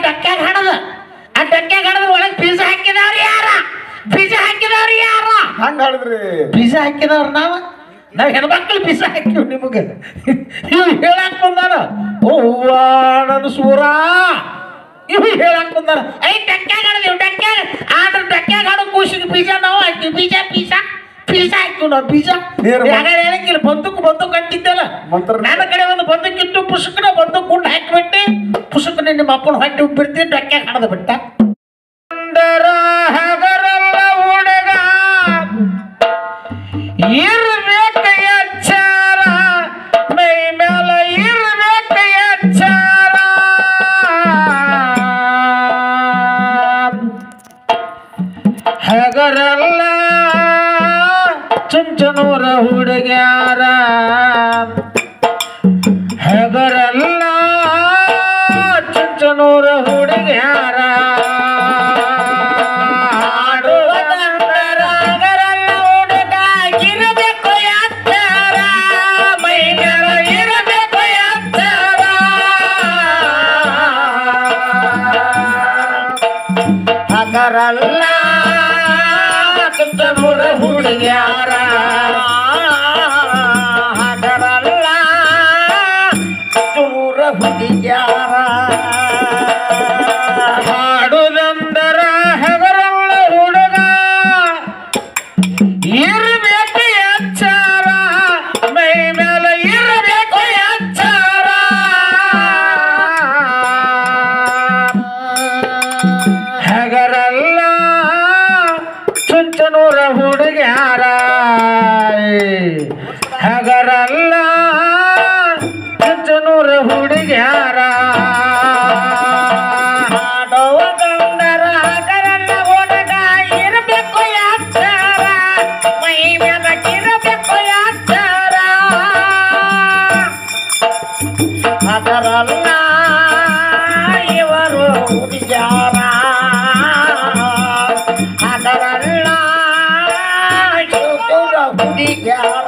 ಡಕ್ಕ್ಯಾಗ ಹಣದ ಆ ಡಕ್ಕ್ಯಾಗ ಹಣದ ಒಳಗೆ ಬೀಜ ಹಾಕಿದವ್ರು ಯಾರ ಬೀಜ ಹಾಕಿದವ್ರು ಯಾರ ಹಂಗ ಹೇಳಿದ್ರಿ ಬೀಜ ಹಾಕಿದವ್ರು ನಾವ್ ಹೆಣ್ಮಕ್ಳು ಬೀಜ ಹಾಕಿವ್ ನಿಮಗೆ ಇವ್ ಹೇಳಕ್ ಬಂದಾರ ಓವ್ವ ನನ್ನ ಸೂರ ಇವ್ ಹೇಳಕ್ ಬಂದಾರ ಐ ಡಕ್ಕ್ಯಾಗ ಹಣದ ಇವ್ ಡಕ್ಕ್ಯಾಗ ಆದ್ರ ಡಕ್ಕ್ಯಾಗ ಹಣ ಕೂಸಿಗೆ ಬೀಜ ನಾವು ಹಾಕಿವಿ ಬೀಜ ಬೀಜ ಬೀಜ ಹಾಕಿವ್ ನಾವು ಬೀಜ ಯಾರು ಹೇಳಂಗಿಲ್ಲ ಬಂದೂಕ್ ಅಂತಿದ್ದಲ್ಲ ನನ್ನ ಕಡೆ ಒಂದು ಬಂದೂಕಿತ್ತು ಪುಸ್ತಕನ ಬಂದೂಕ್ ಗುಂಡು ಹಾಕಿಬಿಟ್ಟೆ ಪುಸ್ತಕನ ನಿಮ್ಮ ಅಪ್ಪನ ಹೊಟ್ಟೆ ಉಬ್ಬಿರ್ತೀನಿ ಡಕ್ಕ್ಯಾಗ ಹಣದ ಬಿಟ್ಟ ಹಗರಲ್ಲ ಹುಡುಗ ಇರ್ಬೇಕ ಎಚ್ಚಾರ ಮೈ ಮೇಲ ಇರ್ಬೇಕ ಎಚ್ಚಾರ ಹಗರಲ್ಲ ಚುಂಚನೂರ ಹುಡುಗ್ಯಾರ ಹಗರಲ್ಲ ಚುಂಚನೂರ ಹುಡುಗ್ಯಾರ ಹಗರಲ್ಲ ಚುಂಚನೂರ ಹುಡುಗ್ಯಾರ ಹಗರಲ್ಲ ಚುಂಚನೂರ ಹುಡುಗ್ಯಾರ ಹಾಡುದಂದರ ಹಗರಲ್ಲ ಹುಡುಗ ಇರ್ಬೇಕು ಎಚ್ಚಾರ ಮೈ ಮೇಲೆ ಇರ್ಬೇಕು ಎಚ್ಚಾರ ಹಗರಲ್ಲ ಚುಂಚನೂರ ಹುಡುಗ್ಯಾರ ಹಗರಲ್ಲ ಚುಂಚನೂರ ಹುಡುಗ್ಯಾರ ಹಾಡುವ ಗಂಧರ ಹಗರಲ್ಲ ಹುಡುಗ ಇರಬೇಕು ಎಚ್ಚಾರ ಮೈ ಮೇಲೆ ಇರಬೇಕು ಎಚ್ಚಾರ ಹಗರಲ್ಲ ಇವರು ಹುಡುಗ್ಯಾರ ಹಗರಲ್ಲ ಇವರು ಹುಡುಗ್ಯಾರ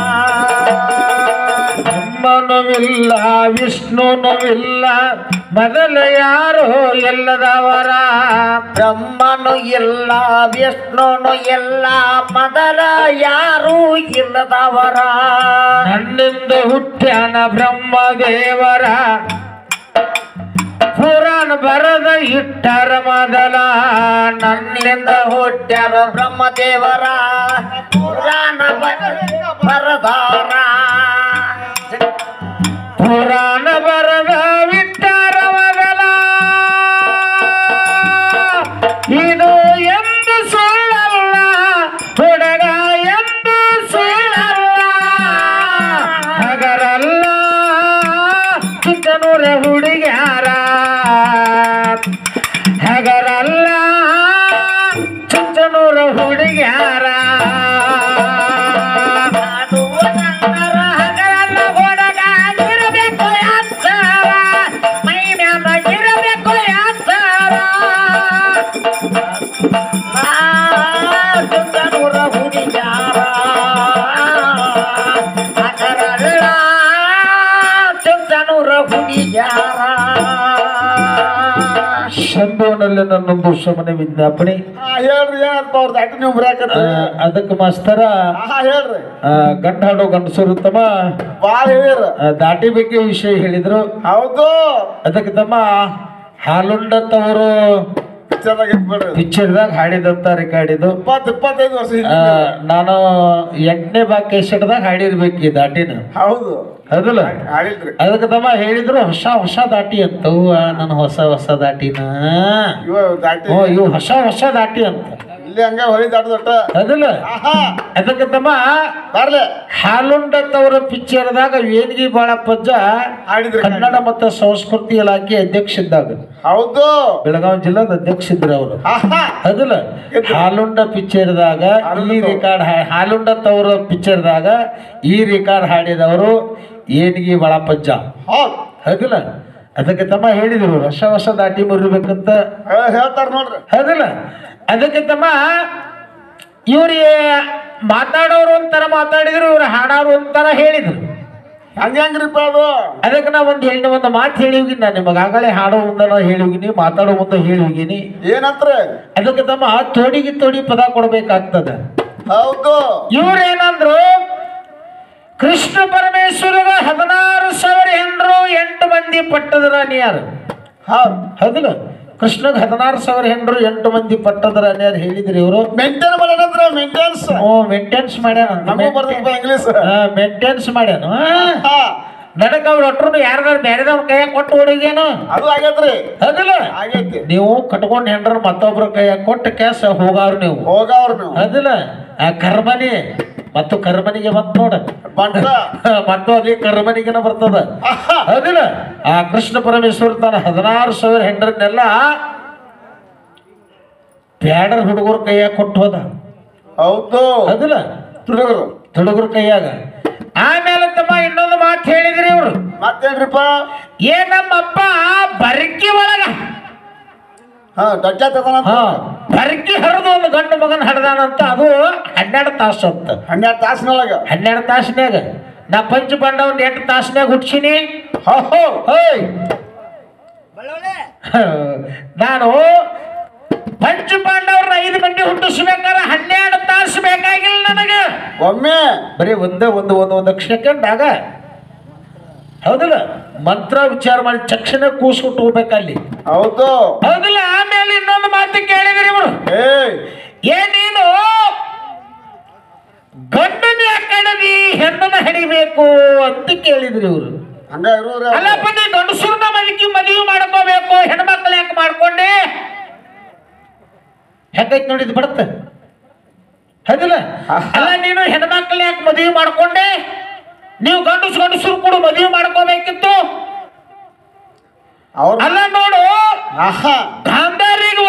ಬ್ರಹ್ಮನುವಿಲ್ಲ ವಿಷ್ಣುನುವಿಲ್ಲ ಮೊದಲು ಯಾರು ಎಲ್ಲದವರ ಬ್ರಹ್ಮನು ಇಲ್ಲ ವಿಷ್ಣುನು ಎಲ್ಲ ಮೊದಲ ಯಾರು ಇಲ್ಲದವರ ನನ್ನಿಂದ ಹುಟ್ಟ್ಯಾನ ಬ್ರಹ್ಮದೇವರ ಪುರಾಣ ಬರದ ಇಟ್ಟರ ಮೊದಲ ನನ್ನಿಂದ ಹುಟ್ಟ್ಯಾರ ಬ್ರಹ್ಮದೇವರ ಪುರಾಣ ಬರದಾರ ಪುರಾಣ ಬರದ ವಿಟ್ಟರ ಮೊದಲ ಇದು ಎಂದು ಸುಳ್ಳಲ್ಲ ಹುಡುಗ ಎಂದು ಸುಳ್ಳಲ್ಲ ಹಗರಲ್ಲ ಚುಂಚನೂರ ಹುಡುಗ್ಯಾರ ಹಗರಲ್ಲ ಚುಂಚನೂರ ಹುಡುಗ್ಯಾರ ಹಗರಲ್ಲ ಹುಡುಗ ಇರಬೇಕು ಎಚ್ಚಾರ ಮೈ ಮ್ಯಾಲ ಇರಬೇಕು ಎಚ್ಚಾರ ಚುಂಚನೂರ ಹುಡುಗ್ಯಾರ ಹಗರಲ್ಲ ಚುಂಚನೂರ ಹುಡುಗ್ಯಾರ ಶಂಭುವನಲ್ಲಿ ನನ್ನೊಂದು ಶಮನ ವಿಜ್ಞಾಪನೆ ಹೇಳ್ರಿ ಏನಪ್ಪ ಅವ್ರ ದಾಟಿ ನೀವು ಬರಾಕತ್ತಿ ಅದಕ್ಕೆ ಮಾಸ್ತರ ಹೇಳ್ರಿ ಗಂಡ ಹಾಡೋ ಗಂಡಸರು ತಮ್ಮ ಬಾಳ ಹೇಳಿರ ದಾಟಿ ಬಗ್ಗೆ ವಿಷಯ ಹೇಳಿದ್ರು ಹೌದು ಅದಕ್ಕೆ ತಮ್ಮ ಹಾಲುಂಡತ್ತವರು ಪಿಕ್ಚರ್ದಾಗ ಹಾಡಿದಂತ ರೆಕಾರ್ಡ್ ಇದು 25 ವರ್ಷ ನಾನು 8ನೇ ಕೇಸೆಟ್ದಾಗ ಹಾಡಿರ್ಬೇಕು ಈ ದಾಟಿನ ಹೌದು ಹೌದಲ್ಲ ಹಾಡಿದ್ರಿ ಅದಕ್ಕೆ ತಮ್ಮ ಹೇಳಿದ್ರು ಹೊಸ ದಾಟಿ ಅಂತವು ನನ್ನ ಹೊಸ ದಾಟಿನ ಇವು ಹೊಸ ದಾಟಿ ಅಂತ ಇಲ್ಲಿ ಹಂಗ ಹೊಳಿ ದಾಟದಟ್ಟ ಅದಲ್ಲ ಅದಕ್ಕೆ ತಮ್ಮ ಬರ್ಲೆ ಹಾಲುಂಡತ್ತವರ ಪಿಕ್ಚರ್ದಾಗ ವೇಣಗಿ ಬಾಳಪ್ಪಜ್ಜ ಹಾಡಿದ್ರು ಕನ್ನಡ ಮತ್ತು ಸಂಸ್ಕೃತಿ ಇಲಾಖೆ ಅಧ್ಯಕ್ಷ ಇದ್ದಾಗ ಹೌದು ಬೆಳಗಾವಿ ಜಿಲ್ಲಾದ ಅಧ್ಯಕ್ಷ ಇದ್ರು ಅವರು ಅದಲ್ಲ ಹಾಲುಂಡ ಪಿಕ್ಚರ್ದಾಗ ಈ ರೆಕಾರ್ಡ್ ಹಾಲುಂಡತ್ತವರ ಪಿಕ್ಚರ್ದಾಗ ಈ ರೆಕಾರ್ಡ್ ಹಾಡಿದವರು ಏನಿಗೆ ಬಾಳಪ್ಪಜ್ಜ ಹೌದಿಲ್ಲ ಅದಕ್ಕೆ ತಮ್ಮ ಹೇಳಿದ್ರು ಹೊಸ ದಾಟಿ ಮುರಿಬೇಕಂತ ಹೇಳ್ತಾರ ನೋಡ್ರಿ ಹೌದಿಲ್ಲ ಅದಕ್ಕೆ ತಮ್ಮ ಇವ್ರಿಗೆ ಮಾತಾಡೋರು ಒಂಥರ ಮಾತಾಡಿದ್ರು ಇವ್ರು ಹಾಡೋರು ಒಂಥರ ಹೇಳಿದ್ರು ಹಂಗ್ರಿಪ್ಪ ಅದು ಅದಕ್ಕೆ ನಾ ಒಂದು ಮಾತು ಹೇಳಿ ಹೋಗಿನಿ ನಾನು ನಿಮಗೆ ಆಗಲೇ ಹಾಡೋ ಮುಂದೆ ಹೇಳಿ ಹೋಗಿನಿ ಮಾತಾಡೋ ಮುಂದೆ ಹೇಳಿ ಹೋಗಿನಿ ಏನಂತ್ರಿ ಅದಕ್ಕೆ ತಮ್ಮ ತೋಡಿ ಪದ ಕೊಡ್ಬೇಕಾಗ್ತದ ಹೌದು ಇವ್ರೇನಂದ್ರು ಕೃಷ್ಣ ಪರಮೇಶ್ವರಗ 16,000 ಹೆಂಡ್ರು 8 ಮಂದಿ ಪಟ್ಟದ ರಾಣಿಯಾರು ಹೌದಿಲ್ಲ ಕೃಷ್ಣಗ್ 16,000 ಹೆಂಡ್ರು 8 ಮಂದಿ ಪಟ್ಟದ ರಾಣಿಯಾರು ಹೇಳಿದ್ರಿ ಇವರು ಮೇಂಟೈನ್ ಮಾಡ್ಯಾನಂದ್ರ ಮೇಂಟೆನ್ಸ್ ಮಾಡ್ಯಾನ ನಮಗೂ ಬರ್ತದ ಇಂಗ್ಲಿಷ್ ಮೇಂಟೆನ್ಸ್ ಮಾಡ್ಯಾನು ನನಗ ಅವ್ರ ಒಟ್ಟರು ಯಾರು ಬೇರೆದವ್ರ ಕೈಯಾಗ ಕೊಟ್ಟು ಹೊಡಿಗೇನು ಅದು ಆಗೈತ್ರಿ ಹೌದಿಲ್ಲ ಆಗೈತಿ ನೀವು ಕಟ್ಕೊಂಡ್ ಹೆಂಡ್ರ ಮತ್ತೊಬ್ರ ಕೈಯಾಗ ಕೊಟ್ಟ ಕ್ಯಾಸ ಹೋಗಾವ್ರ ನೀವು ಹೌದಿಲ್ಲ ಆ ಕರ್ಮನಿ ಮತ್ತು ಕರ್ಮನಿಗೆ ಮತ್ ನೋಡ ಮತ್ತು ಅಲ್ಲಿ ಕರ್ಮನಿಗೆನ ಬರ್ತದ ಹೌದಿಲ್ಲ ಆ ಕೃಷ್ಣ ಪರಮೇಶ್ವರ ತನ್ನ 16,000 ಹೆಂಡ್ರನ್ನೆಲ್ಲ ಬ್ಯಾಡರ್ ಹುಡುಗರ ಕೈಯಾಗ ಕೊಟ್ಟು ಹೋದ ಹೌದು ಹೌದಿಲ್ಲ ಹುಡುಗರ ಕೈಯಾಗ ಆಮೇಲೆ ತಮ್ಮ ಇನ್ನೊಂದು ಮಾತು ಹೇಳಿದ್ರಿ ಇವ್ರು ಮತ್ತೇನ್ರಿಪ್ಪ ನಮ್ಮಪ್ಪ ಬರ್ಕಿ ಒಳಗ ಬರ್ಕಿ ಹರಿದು ಒಂದು ಗಂಡು ಮಗನ್ ಹಡ್ದಾನಂತ ಅದು 12 ತಾಸು ಅಂತ 12 ತಾಸಿನೊಳಗ 12 ತಾಸಿನಾಗ ನಾ ಪಂಚ ಪಾಂಡವ್ನ 8 ತಾಸಿನಾಗ ಹುಟ್ಸಿನಿ ನಾನು ಪಂಚ ಪಾಂಡವ್ರನ್ನ 5 ಮಂದಿ ಹುಟ್ಟಿಸ್ಬೇಕಾದ್ರೆ 12 ತಾಸು ಬೇಕಾಗಿಲ್ಲ ನನಗೆ ಒಮ್ಮೆ ಬರೀ ಒಂದು ಸೆಕೆಂಡ್ ಆಗ ಹೌದಿಲ್ಲ ಮಂತ್ರ ವಿಚಾರ ಮಾಡಿ ತಕ್ಷಣ ಕೂಸ್ಬಿಟ್ಟು ಹೋಗ್ಬೇಕಲ್ಲಿ ಹೌದಿಲ್ಲ ಆಮೇಲೆ ಇನ್ನೊಂದು ಮಾತು ಕೇಳಿದ್ರಿ ಇವರು ನೀನು ಗಂಡನ ಯಾಕಡದಿ ಹೆಣ್ಣನ ಹಡಿಬೇಕು ಅಂತ ಕೇಳಿದ್ರಿ ಇವರು ಅಲ್ಲಪ್ಪ ನೀ ಗಂಡಸೂರ್ನ ಮದುವೆ ಮಾಡ್ಕೋಬೇಕು ಹೆಣ್ಮಕ್ಳು ಯಾಕೆ ಮಾಡ್ಕೊಂಡೆ ಹೆಂಗೈತಿ ನೋಡಿದ್ ಬರುತ್ತೆ ಹೌದಿಲ್ಲ ಅಲ್ಲ ನೀನು ಹೆಣ್ಮಕ್ಳು ಯಾಕೆ ಮದುವೆ ಮಾಡ್ಕೊಂಡೆ ನೀವು ಗಂಡಸರು ಕೂಡ ಮದುವೆ ಮಾಡ್ಕೋಬೇಕಿತ್ತು ಅಲ್ಲ ನೋಡು ಗಾಂಧಾರಿಗೆ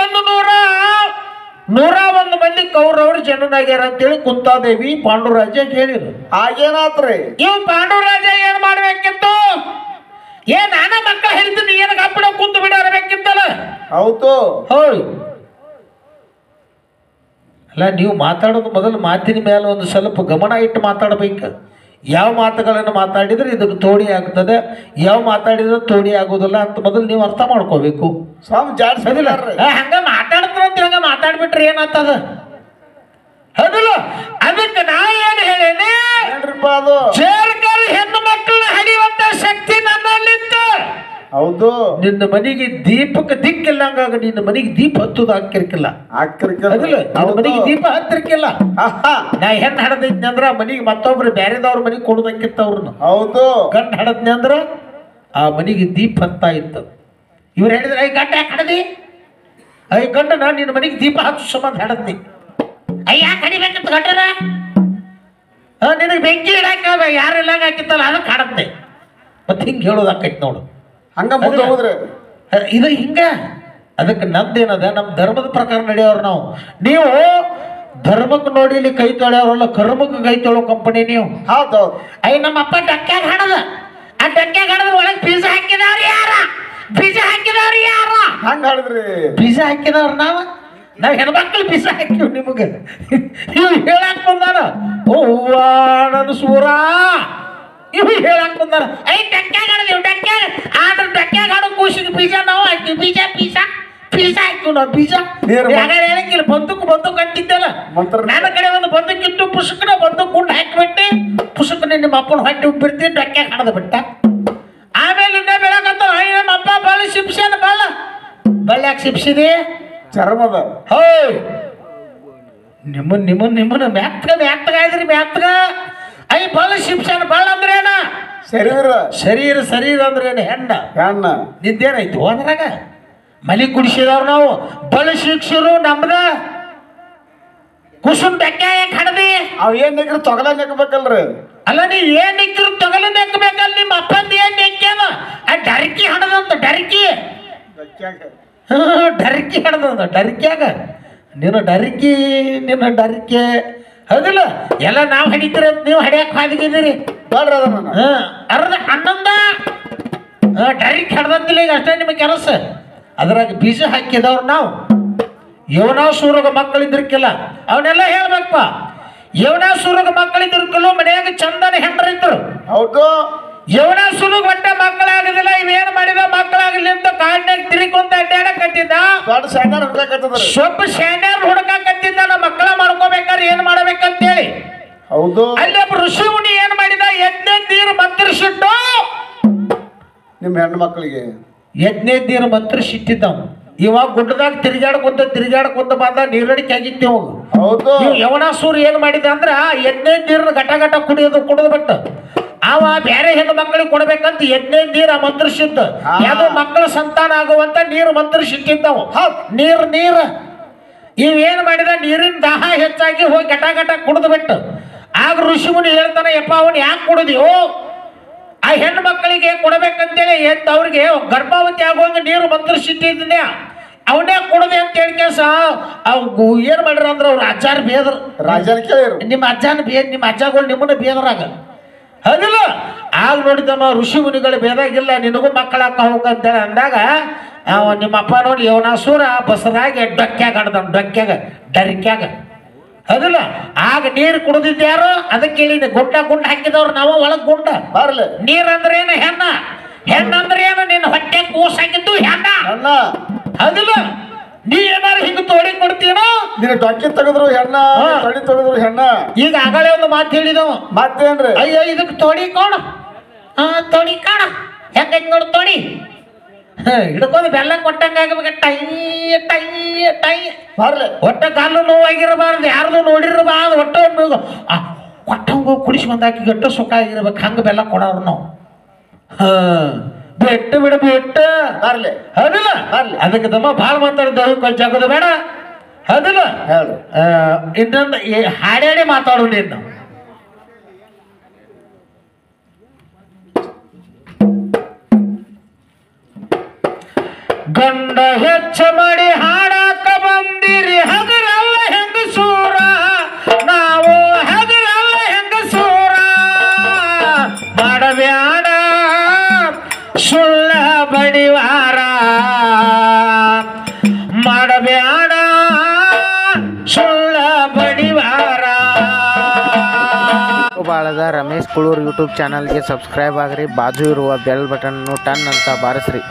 101 ಮಂದಿ ಕೌರವರು ಜನನಾಗ್ಯಾರ ಅಂತೇಳಿ ಕುಂತಾದೇವಿ ಪಾಂಡುರಾಜ ಹೇಳಿದ್ರು ಆಗೇನಾತ್ರಿ ಇವ್ ಪಾಂಡುರಾಜ ಏನ್ ಮಾಡ್ಬೇಕಿತ್ತು ನಾನ ಮಕ್ಕಳ ಹೇಳ್ತೀನಿ ಏನ ಕಪ್ಪಡ ಕುಂತು ಬಿಡಬೇಕಿತ್ತಲ್ಲ ಹೌದು ಅಲ್ಲ ನೀವು ಮಾತಾಡೋದು ಮೊದಲು ಮಾತಿನ ಮೇಲೆ ಒಂದು ಸ್ವಲ್ಪ ಗಮನ ಇಟ್ಟು ಮಾತಾಡಬೇಕು ಯಾವ ಮಾತುಗಳನ್ನು ಮಾತಾಡಿದ್ರೆ ಇದಕ್ಕೆ ತೋಡಿ ಆಗ್ತದೆ ಯಾವ ಮಾತಾಡಿದ್ರೆ ತೋಡಿ ಆಗೋದಿಲ್ಲ ಅಂತ ಮೊದಲು ನೀವು ಅರ್ಥ ಮಾಡ್ಕೋಬೇಕು ಹಂಗ ಮಾತಾಡ್ತಾರಂತ ಹಂಗ ಮಾತಾಡ್ಬಿಟ್ರೆ ಏನಾಗ್ತದ ಹೌದಿಲ್ಲ ಅದಕ್ಕೆ ನಾ ಏನು ಹೇಳೇನಿ ಹೆಣ್ಣು ಮಕ್ಕಳನ್ನ ಹಡಿಯುವಂತ ಶಕ್ತಿ ನನ್ನಲ್ಲಿತ್ತು ಹೌದು ನಿನ್ನ ಮನೆಗೆ ದೀಪಕ್ಕೆ ದಿಕ್ಕಿಲ್ಲಂಗಾಗ ನಿನ್ನ ಮನೆಗೆ ದೀಪ ಹತ್ತುದು ಹಾಕಿರ್ಕಿಲ್ಲ ನಿನ್ನ ಮನೆಗೆ ದೀಪ ಹತ್ತಿರ್ಕಿಲ್ಲ ನಾ ಹೆಣ್ಣು ಹಡದೈತ್ನಿ ಅಂದ್ರ ಮನೆಗೆ ಮತ್ತೊಬ್ರು ಬ್ಯಾರೆದವ್ರ ಮನೆಗೆ ಕೊಡುದಕ್ಕಿತ್ತ ಅವ್ರನ್ನ ಹೌದು ಗಂಡು ಹಡದ್ನಿ ಅಂದ್ರ ಆ ಮನೆಗೆ ದೀಪ ಹತ್ತಾ ಇತ್ತು ಇವ್ರು ಹೇಳಿದ್ರೆ ಐ ಗಂಡ ಯಾಕೆ ಹಡದಿ ಗಂಡ ನಾ ನಿನ್ನ ಮನೆಗೆ ದೀಪ ಹಚ್ಚು ಸಂಬಂಧ ಹಡದ್ನಿ ಯಾಕೆ ಹಡಿಬೇಕಿತ್ತು ಗಂಡನ ನಿನಗೆ ಬೆಂಕಿ ಇಡಾಕ ಯಾರೆಲ್ಲ ಹಾಕಿತ್ತಲ್ಲ ಅದಕ್ಕೆ ಹಡದ್ನೆ ಮತ್ತೆ ಹಿಂಗೆ ಹೇಳೋದಾಕೈತಿ ನೋಡು ಹಂಗ ಮುಂದೆ ಹೋದ್ರೆ ಇದು ಹಿಂಗ ಅದಕ್ಕೆ ನಮ್ದೇನದ ನಮ್ಮ ಧರ್ಮದ ಪ್ರಕಾರ ನಡೆಯೋರು ನಾವು ನೀವು ಧರ್ಮಕ್ಕೆ ನೋಡಿ ಇಲ್ಲಿ ಕೈ ತೊಳೆಯೋರಲ್ಲ ಕರ್ಮಕ್ಕೆ ಕೈ ತೊಳೋ ಕಂಪನಿ ನೀವು ಹೌದೌದು ನಮ್ಮಪ್ಪ ಡಕ್ಕ್ಯಾಗ ಹಡದ ಆ ಡಕ್ಕ್ಯಾಗ ಹಡದ ಒಳಗೆ ಬೀಜ ಹಾಕಿದವ್ರು ಯಾರ ಹಂಗ ಹೇಳಿದ್ರಿ ಬೀಜ ಹಾಕಿದವ್ರು ನಾವು ಹೆಣ್ಮಕ್ಳು ಬೀಜ ಹಾಕಿವ್ ನಿಮಗೆ ಇವ್ ಹೇಳಕ್ ಬಂದಾನ ನನ್ನ ಸೂರ ಇವು ಹೇಳಕ್ ಬಂದಾರ ಡಕ್ಕ್ಯಾಗ ಹಡದಿವ್ ಆದ್ರೆ ಡಕ್ಕ್ಯಾಗ ಹಾಡೋ ಕೂಸಿಗೆ ಬೀಜ ನಾವು ಹಾಕಿವಿ ಬೀಜ ಹಾಕಿವ್ ನಾವು ಬೀಜ ಹೇಳಂಗಿಲ್ಲ ಬಂದೂಕು ಅಂತಿದ್ದಲ್ಲ ನನ್ನ ಕಡೆ ಒಂದು ಬಂದೂಕಿಟ್ಟು ಪುಸ್ತಕನ ಬಂದೂಕು ಗುಂಡು ಹಾಕಿಬಿಟ್ಟು ಪುಸ್ತಕನ ನಿಮ್ಮ ಅಪ್ಪನ ಹೊಟ್ಟೆ ಉಬ್ಬಿರ್ತೀನಿ ಡಕ್ಕ್ಯಾಗ ಹಡದ ಬಿಟ್ಟ ಆಮೇಲೆ ಇನ್ನ ಬೆಳಕಂತ ನಮ್ಮ ಅಪ್ಪ ಬಳ್ಳಿ ಶಿಪ್ಸ್ಯಾನ ಬಳ್ಳ್ಯಾಕೆ ಶಿಪ್ಸಿದೆ ಚರ್ಮದ ನಿಮ್ಮನ್ನ ಮ್ಯಾತ್ಗ ಇದ್ರಿ ಮ್ಯಾತ್ಗ ಬಳ್ಳ ಶಿಪ್ಸ್ಯಾನ ಬಳ್ಳ ಅಂದ್ರೆ ಏನ ಶರೀರ ಅಂದ್ರೆ ಏನು ಹೆಣ್ಣ ನಿದ್ದೇನಾಯ್ತು ಅದ್ರಾಗ ಮಲಿ ಕುಡಿಸಿದವ್ರು ನಾವು ಬಳ್ಳ ಶಿಕ್ಷರು ನಮ್ದ ಕುಸುಮ್ ಬೆಕ್ಕ ಯಾಕೆ ಹಡದಿ ಅವ್ ಏನ್ ನಿಕ್ರು ತೊಗಲ ನೆಕ್ಬೇಕಲ್ರಿ ಅಲ್ಲ ನೀ ಏನ್ ನಿಕ್ರು ತೊಗಲ ನೆಕ್ಬೇಕಲ್ಲ ನಿಮ್ಮ ಅಪ್ಪಂದ ಏನ್ ನೆಕ್ಕ್ಯಾನ ಆ ಡರ್ಕಿ ಹಡದಂತ ಡರ್ಕಿ ಹಡದಂತ ಡರ್ಕ್ಯಾಗ ನಿನ್ನ ಡರ್ಕಿ ಹೌದಿಲ್ಲ ಎಲ್ಲ ನಾವು ಹಡಿತೀರ ನೀವು ಹಡಿಯಕ್ಕೆ ಹಾದಿಗಿದ್ದೀರಿ ಅರ್ಧ ಹನ್ನೊಂದ ಡೈರೆಕ್ಟ್ ಹಡ್ದಂತಿಲ್ಲ ಈಗ ಅಷ್ಟೇ ನಿಮಗೆ ಕೆಲಸ ಅದ್ರಾಗ ಬೀಜ ಹಾಕಿದವ್ರು ನಾವು ಯೌನಾಸೂರಗ ಮಕ್ಕಳಿದ್ದಿರ್ಕಿಲ್ಲ ಅವನ್ನೆಲ್ಲ ಹೇಳ್ಬೇಕಪ್ಪ ಯೌನಾಸೂರಗ ಮಕ್ಕಳಿದ್ದಿರ್ಕಿಲ್ಲ ಮನೆಯಾಗ ಚಂದನ ಹೆಂಡ್ರಿದ್ರು ಹೌದು ಯವನ ಸುಲುಗ್ ಒಟ್ಟ ಮಕ್ಕಳಾಗುದಿಲ್ಲ. ಇವೇನ್ ಮಾಡಿದ ಮಕ್ಕಳಾಗಲಿ ಅಂತ ಕಾಡ್ನಾಗ ತಿರುಕೊಂತ ಅಡ್ಡಾಡಕತ್ತಿದ್ದ. ದೊಡ್ಡ ಸೈನ್ಯ ಹುಡುಕಾಕತ್ತದ್ರಿ. ಸ್ವಲ್ಪ ಶಾನ್ಯಾರ್ ಹುಡುಕಾಕತ್ತಿದ್ದ. ನಾ ಮಕ್ಕಳ ಮಾಡ್ಕೋಬೇಕಾದ್ರೆ ಏನ್ ಮಾಡ್ಬೇಕಂತೇಳಿ. ಹೌದು. ಅಲ್ಲಿ ಒಬ್ಬ ಋಷಿ ಮುನಿ ಏನ್ ಮಾಡಿದ, ಯಜ್ಞ ನೀರು ಮಂತ್ರಿಸಿಟ್ಟು ನಿಮ್ಮ ಹೆಣ್ಣು ಮಕ್ಕಳಿಗೆ ಯಜ್ಞ ನೀರು ಮಂತ್ರಿಸಿಟ್ಟಿದ್ದವ. ಇವಾಗ ಗುಡ್ಡದಾಗ ತಿರುಗಾಡ್ಕೊಂತ ಬಂದ ನೀರಡಿಕೆ ಆಗಿತ್ತು ಅವಾಗ. ಹೌದು. ಯವನಾಸೂರ್ ಏನ್ ಮಾಡಿದ ಅಂದ್ರ ಯಜ್ಞ ನೀರನ್ನ ಘಟ ಕುಡಿದು ಬಿಟ್ಟು ಅವ ಬೇರೆ ಹೆಣ್ಣು ಮಕ್ಕಳಿಗೆ ಕೊಡ್ಬೇಕಂತ ಯಜ್ಞ ನೀರ ಮಂತ್ರಿಸಿದ್ದ. ಯಾವ್ದು ಮಕ್ಕಳ ಸಂತಾನ ಆಗುವಂತ ನೀರು ಮಂತ್ರಿಸಿಟ್ಟಿದ್ದವು. ನೀರ್ ಇವೇನ್ ಮಾಡಿದ, ನೀರಿನ ದಾಹ ಹೆಚ್ಚಾಗಿ ಹೋಗಿ ಘಟ ಕುಡಿದು ಬಿಟ್ಟು ಆಗ ಋಷಿ ಮುನಿ ಹೇಳ್ತಾನೆ, ಯಪ್ಪ ಅವನ್ ಯಾಕೆ ಕುಡಿದೀವೋ, ಆ ಹೆಣ್ಣು ಮಕ್ಕಳಿಗೆ ಕೊಡಬೇಕಂತೇಳಿ ಎದ್ದು ಅವ್ರಿಗೆ ಗರ್ಭವತಿ ಆಗುವಂಗ ನೀರು ಮಂತ್ರಿಸಿಟ್ಟಿದ್ದೆ, ಅವನೇ ಕೊಡದೆ ಅಂತ ಹೇಳಿ ಕೆಲಸ ಏನ್ ಮಾಡ್ರ ಅಂದ್ರ ಅವ್ರ ಅಜ್ಜಾರ ಬೇದ್ರ. ರಾಜನ ಕೇಳಿರು, ನಿಮ್ಮ ಅಜ್ಜಗಳು ನಿಮ್ಮನ್ನ ಬೇದ್ರಾಗ ಅದಿಲ್ಲ. ಆಗ ನೋಡಿದಮ್ಮ ಋಷಿ ಮುನಿಗಳು ಬೇದಾಗಿಲ್ಲ, ನಿನಗೂ ಮಕ್ಕಳಾಕ ಹೋಗಂತೇಳಿ ಅಂದಾಗ ನಿಮ್ಮ ಅಪ್ಪ ನೋಡಿ ಯವನಾಸೂರ ಬಸರಾಗಿ ಡೊಕ್ಕ್ಯಾಗ ಆಡ್ದಾನ, ಡರಿಕ್ಯಾಗ ಅದಿಲ್ಲ. ಆಗ ನೀರು ಕುಡಿದಿದ್ಯಾರು ಅದಕ್ಕೆ ಹೇಳಿ ಗುಂಡ ಹಾಕಿದವ್ರು ನಾವು ಒಳಗ್ ಗುಂಡ ಬರ್ಲಿ. ನೀರಂದ್ರೆ ಏನು ಹೆಣ್ಣಂದ್ರೆ ಏನು, ನಿನ್ನ ಹೊಟ್ಟೆ ಕೂಸ್ ಹಾಕಿದ್ದು ಹೆಣ್ಣ ಅದಿಲ್ಲ. ನೀ ಏನಾರು ಹಿಂಗ ತೋಡಿ ಕೊಡ್ತೀನೋ, ನಿನ್ನ ಡೊಕ್ಕಿ ತೆಗೆದ್ರು ಹೆಣ್ಣ, ತಡಿ ತೆಗೆದ್ರು ಹೆಣ್ಣ. ಈಗ ಆಗಳೇ ಒಂದು ಮಾತು ಹೇಳಿದವು, ಮತ್ತೇನ್ರಿ, ಅಯ್ಯೋ ಇದಕ್ಕೆ ತೋಡಿ ಕಾಣ ಹೆಂಗೈತ್ ನೋಡು ತೋಡಿ ಹಿಡ್ಕೊಂಡು ಬೆಲ್ಲ ಕೊಟ್ಟಂಗ ಆಗ್ಬೇಕ, ಟೈ ಟೈ ಟೈ ಬರ್ಲಿ. ಒಟ್ಟ ಕಾಲು ನೋವಾಗಿರಬಾರ್ದು, ಯಾರ್ದು ನೋಡಿರಬಾರ್ದು, ಒಟ್ಟಂಗ ಕುಡಿಸಿ ಬಂದಾಕಿ ಗಟ್ಟ ಸುಖ ಆಗಿರ್ಬೇಕು, ಹಂಗ ಬೆಲ್ಲ ಕೊಡೋರು ನಾವು. ಬಿಟ್ಟು ಬರ್ಲಿ ಹೌದಿಲ್ಲ. ಅದಕ್ಕೆ ತಮ್ಮ ಭಾಳ ಮಾತಾಡಿದ ಜಗದ ಬೇಡ ಹೌದಿಲ್ಲ. ಹೇಳು. ಇನ್ನೊಂದು ಹಾಡಾಡಿ ಮಾತಾಡು ನೀನು. ಗಂಡ ಹೆಚ್ಚ ಮಾಡಿ ಹಾಡಾಕ ಬಂದಿರಿ, ಹಗರಲ್ಲ ಹೆಂಗಸೂರ, ನಾವು ಹಗರಲ್ಲ ಹೆಂಗಸೂರ, ಮಾಡಬ್ಯಾಡ ಸುಳ್ಳ ಬಡಿವಾರ, ಮಾಡಬ್ಯಾಡ ಸುಳ್ಳ ಬಡಿವಾರ. ಬಾಳದ ರಮೇಶ್ ಕುಳೂರ್ ಯೂಟ್ಯೂಬ್ ಚಾನಲ್ಗೆ ಸಬ್ಸ್ಕ್ರೈಬ್ ಆಗ್ರಿ, ಬಾಜು ಇರುವ ಬೆಲ್ ಬಟನ್ ಟನ್ ಅಂತ ಬಾರಿಸ್ರಿ.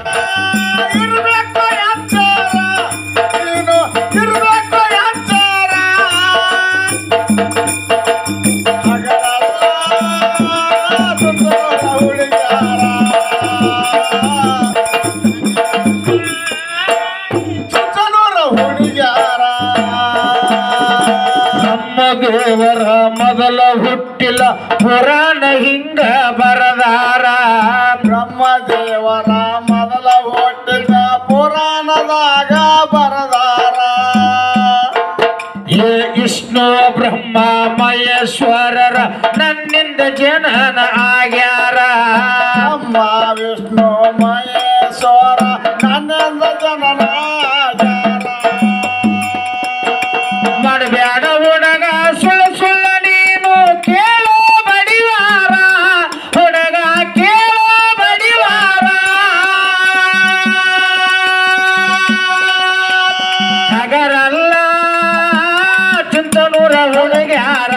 ದೇವರ ಮೊದಲ ಹುಟ್ಟಿಲ್ಲ ಪುರಾಣ ಹಿಂಗ ಬರದಾರ, ಬ್ರಹ್ಮದೇವರ ಮೊದಲ ಹುಟ್ಟಿದ ಪುರಾಣದಾಗ ಬರದಾರ. ವಿಷ್ಣು ಬ್ರಹ್ಮ ಮಹೇಶ್ವರರ ನನ್ನಿಂದ ಜನನ ಆಗ್ಯಾರ, ಬ್ರಹ್ಮ ವಿಷ್ಣು ಮಹೇಶ್ವರ ನನ್ನಿಂದ ಜನನ ಆಗ್ಯಾರ. ಮಾಡಬ್ಯಾಡ ಹುಡುಗ ಸುಳ್ಳ ನೀನು ಕೇಳೋ ಬಡಿವಾರ, ಹುಡುಗ ಕೇಳೋ ಬಡಿವಾರ, ಹಗರಲ್ಲ ಚಿಂತನೂರ ಹುಡುಗ್ಯಾರ,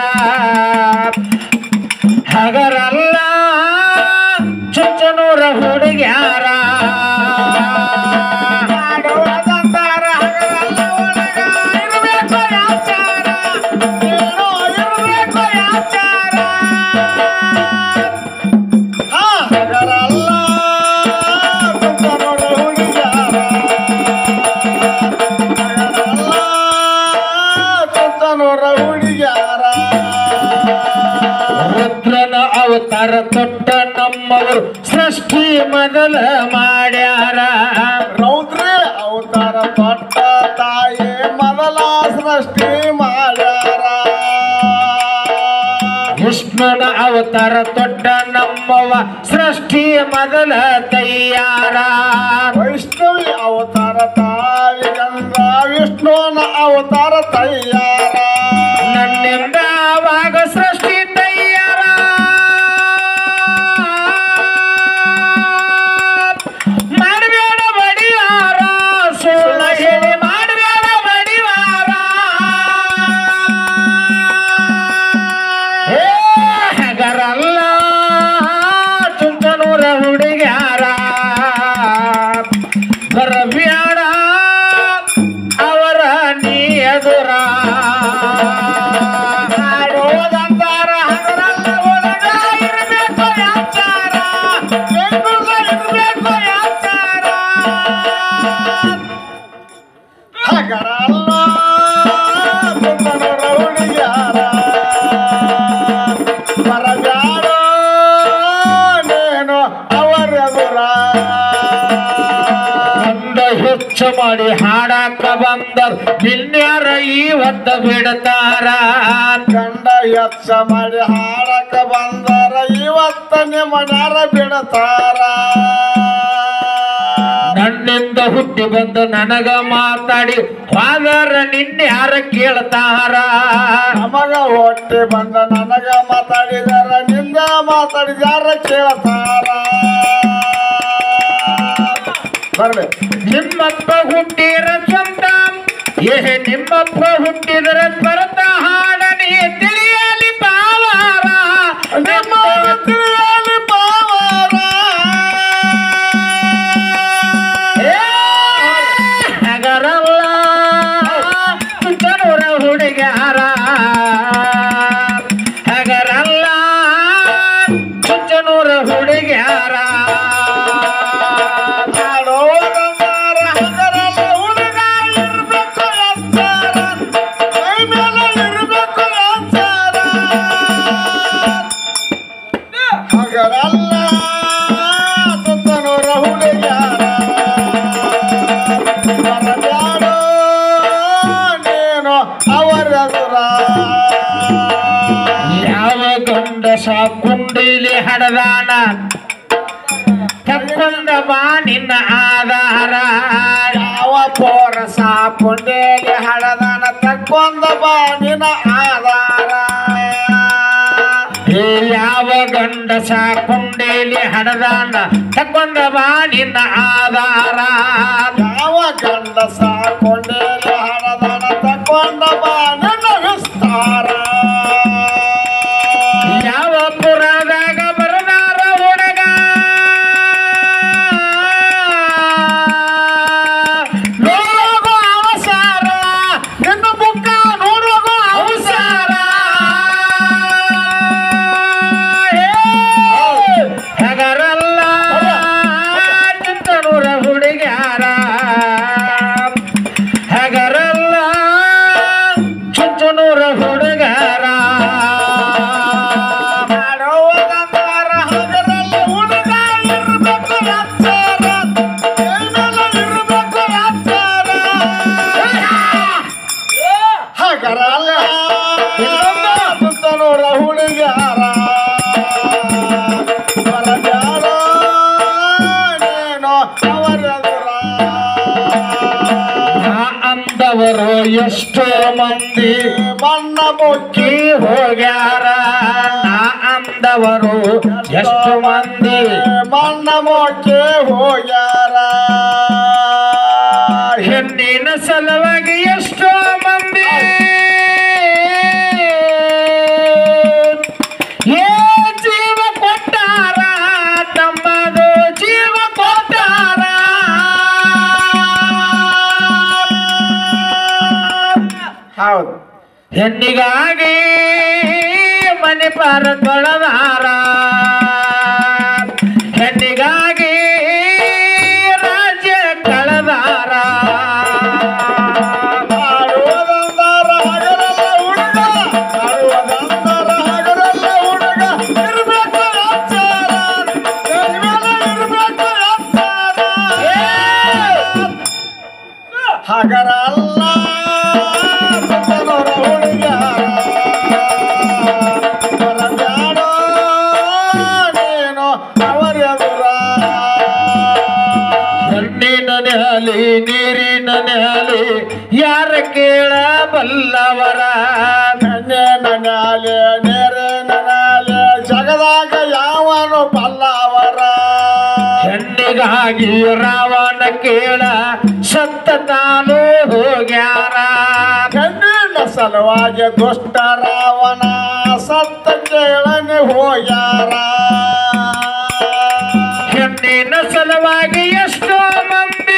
ಹಗರಲ್ಲ ಚುಂಚನೂರ ಹುಡುಗ್ಯಾರ. ರುದ್ರನ ಅವತಾರ ತೊಟ್ಟ ನಮ್ಮವರು ಸೃಷ್ಟಿ ಮೊದಲ ಮಾಡ್ಯಾರ, ರೌದ್ರಿ ಅವತಾರ ತೊಟ್ಟ ತಾಯಿ ಮೊದಲ ಸೃಷ್ಟಿ ಮಾಡ್ಯಾರ. ವಿಷ್ಣುನ ಅವತಾರ ತೊಟ್ಟ ನಮ್ಮವ ಸೃಷ್ಟಿ ಮೊದಲ ತಯ್ಯಾರ, ವೈಷ್ಣವಿ ಅವತಾರ ತಾಯಿ ಗಂಧ ವಿಷ್ಣುನ ಅವತಾರ ತಯ್ಯಾರ. ನನ್ನಿಂದ ಆವಾಗ ಸೃಷ್ಟಿ ತಯ್ಯಾರ, ಮಾಡಬೇಡ ಬಡಿವಾರ, ಸುಳ್ಳ ಹೇಳಿ ಮಾಡಬೇಡ ಬಡಿವಾರ. ಹಗರಲ್ಲ ಚುಂಚನ ಹಗರಲ್ಲ ಸುತ್ತನೂರ ಹುಡುಗ್ಯಾರ ಬರಬ್ಯಾಡ ನೀನು ಅವರೆದುರ ಅಂದ ಹೆಚ್ಚು ಮಾಡಿ ಹಾಡಾಕ ಬಂದರ್ ನಿನ್ಯಾರ ಇವತ್ತ ಬಿಡ್ತಾರ ಗಂಡ ಹೆಚ್ಚ ಮಾಡಿ ಹಾಡಕ ಬಂದರ ಇವತ್ತ ನಿಮ್ಮನ್ಯಾರ ಬಿಡ್ತಾರ ನನ್ನಿಂದ ಹುಟ್ಟಿ ಬಂದು ನನಗ ಮಾತಾಡಿ ಹೋದರ ನಿನ್ಯಾರ ಕೇಳ್ತಾರ ನಮಗ ಹೊಟ್ಟೆ ಬಂದ ನನಗ ಮಾತಾಡಿದಾರ ನಿಂದ ಮಾತಾಡಿದಾರ ಕೇಳ್ತಾರ ಬರ್ಲಿ ನಿಮ್ಮಪ್ಪ ಹುಟ್ಟಿರ ಸ್ವಂತ ನಿಮ್ಮಪ್ಪ ಹುಟ್ಟಿದ್ರ ಸ್ಮರತ ಹಾಡನಿ ತಿಳಿಯಲಿ ಪಾವಾರ ನಿಮ್ಮ ತಿಳಿಯಲಿ ಪಾವಾರ ಹಗರಲ್ಲ ಚುಚ್ಚನೂರ ಹುಡುಗ್ಯಾರ ಹಗರಲ್ಲ ಚುಚ್ಚನೂರ ಹುಡುಗ್ಯಾರ ಹಗರಲ್ಲ ಸುತ್ತನೂರ ಹುಡುಗ್ಯಾರ ಬರಬ್ಯಾಡ ನೀನು ಅವರೆದುರ ಯಾವ ಗಂಡಸ ಕುಂಡಿಲಿ ಹಡದಾನ ತಕ್ಕೊಂಡ ಬಾ ನಿನ್ನ ಆಧಾರ ಯಾವ ಪೋರಸ ಪುಂಡೇಲಿ ಹಡದನ ತಕ್ಕೊಂದ ಬಾಣಿನ ಆಧಾರ ಯಾವ ಗಂಡಸ ಕುಂಡೇಲಿ ಹಡದಾನ ತಕ್ಕೊಂಡ ಬಾ ನಿನ್ನ ಆಧಾರ ಯಾವ ಗಂಡ ಸಾಕೊಂಡೇಲಿ ಹಡದನ ತಕ್ಕೊಂದ ಬಾಣಿನ ವಿಸ್ತಾರ ಯಾವ ಪುರದಾಗ ಬರದಾರ ಹುಡುಗ ನೋಡೋಗೋ ಅವಸಾರ ನಿನ್ನ ಮುಖ ನೋಡೋಗೋ ಅವಸಾರ ಹಗರಲ್ಲ ಚಿತ್ತನೂರ ಹುಡುಗ್ಯಾರ ಹಗರಲ್ಲ ಚುಚ್ಚನೂರ ಹುಡುಗಾರ ಮಾಡುವುದಂದಾರ ಹಗರಲ್ಲ ಹುಡುಗ ಇರ್ಬೇಕು ಎಚ್ಚರ ಏನೆಲ್ಲ ಇರ್ಬೇಕು ಎಚ್ಚರ ಹಗರಲ್ಲ ಸುತ್ತನೂರ ಹುಡುಗ್ಯಾರ ಬರಬ್ಯಾಡ ನೀನು ಅವರೆದುರ ಅಂದವರು ಎಷ್ಟೋ ಮಂದಿ ಮಣ್ಣ ಮುಕ್ಕಿ ಹೋಗ್ಯಾರ ನಾ ಅಂದವರು ಎಷ್ಟು ಮಂದಿ ಮಣ್ಣ ಮುಕ್ಕಿ ಹೋಗ್ಯಾರ ಹೆಣ್ಣಿನ ಸಲುವಾಗಿ ಎಷ್ಟೋ ಮಂದಿ ಏ ಜೀವ ಕೊಟ್ಟಾರ ತಮ್ಮದು ಜೀವ ಕೊಟ್ಟಾರ ಹೌದು ಹೆಣ್ಣಿಗಾಗಿ ಮನೆ ಪಾರ ತೊಳೆದಾರ ಹೆಣ್ಣಿಗಾಗಿ ರಾಜ್ಯ ಕಳೆದಾರ ಮಾಡುವುದಂದಾರ ಹಗರಲ್ಲ ಹುಡುಗ ಮಾಡುವುದಂದಾರ ಹಗರಲ್ಲ ಹುಡುಗ ಇರ್ಬೇಕು ಎಚ್ಚರ ಇರ್ಬೇಕು ಎಚ್ಚರ ಹಗರಲ್ಲ ಸುತ್ತನೂರ ಹುಡುಗ್ಯಾರ ಬರಬ್ಯಾಡ ನೀನು ಅವರೆದುರ ಹಣ್ಣಿನ ನೆಹಲಿ ನೀರಿನ ನೆಹಲಿ ಯಾರ ಕೇಳಬಲ್ಲವರ ಕಣ್ಣಿನ ನ್ಯಾಲೆ ನೇರಿನ ನ್ಯಾಲೆ ಜಗದಾಗ ಯಾವನು ಬಲ್ಲವರ ಹೆಣ್ಣಿಗಾಗಿ ರಾವಣ ಕೇಳ ಸತ್ತ ತಾನು ಹೋಗ್ಯಾರ ಕಣ್ಣಿನ ಸಲುವಾಗಿ ದುಷ್ಟ ರಾವಣ ಸತ್ತ ಕೇಳನೆ ಹೋಗ್ಯಾರ ಹೆಣ್ಣಿನ ಸಲುವಾಗಿ ಎಷ್ಟೋ ಮಂದಿ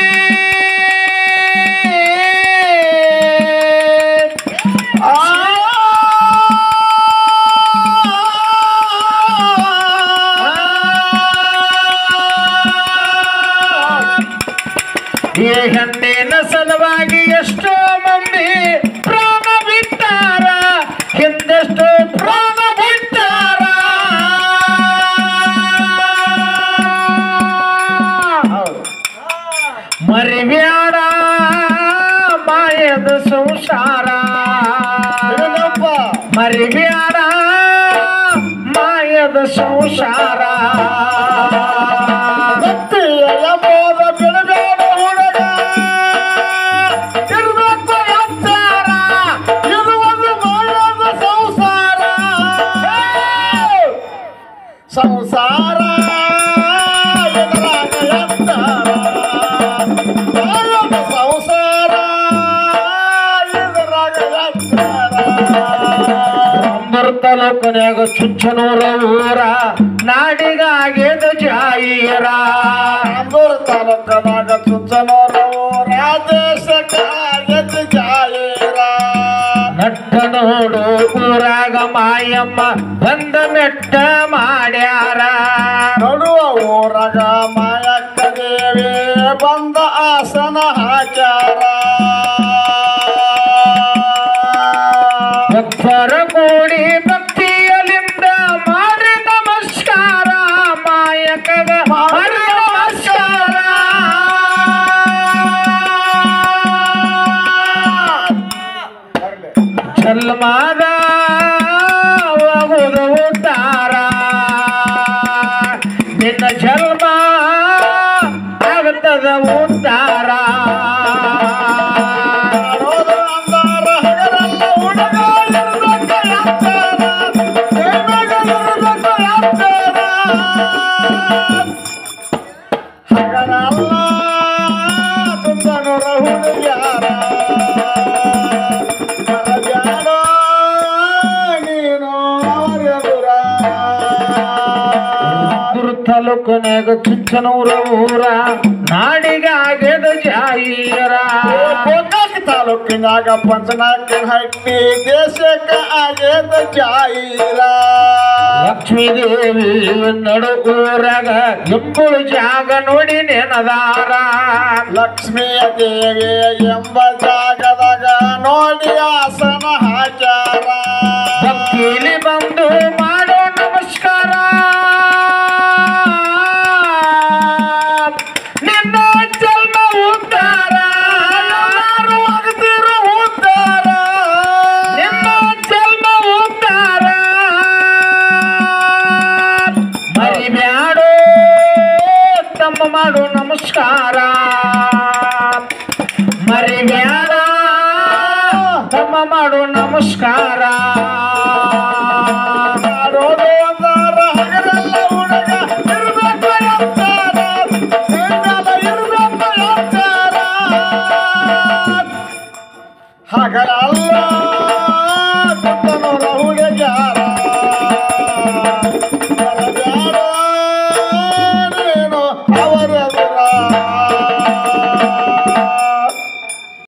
ಆ ಈ ಹೆಣ್ಣ ಹೆಣ್ಣಿನ ಸಲುವಾಗಿ ಎಷ್ಟೋ ಮಂದಿ ಪ್ರಾಣ ಬಿಟ್ಟಾರ, ಹಿಂದೆಷ್ಟೋ ಪ್ರಾಣ ಬಿಟ್ಟಾರ. ಮರಿಬ್ಯಾಡ ಮಾಯದ ಸಂಸಾರ, ಮರಿಬ್ಯಾಡ ಮಾಯದ ಸಂಸಾರ. ಬೋದ ಬಿಡಬೇಡ ಹುಡುಗ, ಇರ್ಬೇಕು ಎತ್ತಾರ, ಇದು ಒಂದು ಮಾಯದ ಸಂಸಾರ. ಸಂಸಾರ ಎದುರಾಗ ಎತ್ತಾರ, ಮಾಯದ ಸಂಸಾರ ಎದುರಾಗ ಎತ್ತಾರ. ತಾಲೂಕಿನಾಗ ಚುಚ್ಚನೂರ ಊರ ನಾಡಿಗಾಗ್ಯದ ಜಾಯಿರ, ತಾಲೂಕನಾಗ ಚುಚ್ಚನೂರ ಊರ ದೇಶಕ್ಕಾಗ್ಯದ ಜಾಯಿರ. ನಟ್ಟ ನೋಡು ಊರಾಗ ಮಾಯಮ್ಮ ಬಂದ ಮೆಟ್ಟ ಮಾಡ್ಯಾರ, ನಡುವ ಊರಾಗ ಮಾಯಕ್ಕ ದೇವಿ ಬಂದ ಆಸನ ಹಾಕ್ಯಾರ. ಭಕ್ತರ ಕೂಡಿ ಭಕ್ತಿಯಲಿಂದ ಮಾಡಿ ನಮಸ್ಕಾರ, ಮಾಯಕಗ ಮಾಡಿ ನಮಸ್ಕಾರ. ಜನ್ಮದ ಆಗುವುದು ಉದ್ಧಾರ, ನಿನ್ನ ಜನ್ಮ ಆಗುತ್ತದ ಉದ್ಧಾರ. ತಾಲೂಕಿನಾಗ ಚುಚ್ಚನೂರ ಊರ ನಾಡಿಗಾಗ್ಯದ ಜಾಯಿರ, ತಾಲೂಕಿನಾಗ ಪಂಚನಾಕನಹಟ್ಟಿ ದೇಶಕ್ಕ ಆಗ್ಯದ ಜಾಯಿರ. ಲಕ್ಷ್ಮೀ ದೇವಿ ನಡು ಊರಾಗ ಎಂಬುಳು ಜಾಗ ನೋಡಿ ನೆನದಾರ, ಲಕ್ಷ್ಮಿಯ ದೇವಿ ಎಂಬ ಜಾಗದಾಗ ನೋಡಿ ಆಸನ ಹಾಕ್ಯಾರ. ಭಕ್ತಿಲಿ ಬಂದು ಮಾಡೋ ನಮಸ್ಕಾರ, ನಿನ್ನ ಜನ್ಮ ಉದ್ಧಾರ, ಆಗ್ತಿರೋ ಉದ್ಧಾರ, ನಿನ್ನ ಜನ್ಮ ಉದ್ಧಾರ. ಮರಿಬ್ಯಾಡೋ ತಮ್ಮ ಮಾಡು ನಮಸ್ಕಾರ, ಮರಿಬ್ಯಾಡ ತಮ್ಮ ಮಾಡು ನಮಸ್ಕಾರ.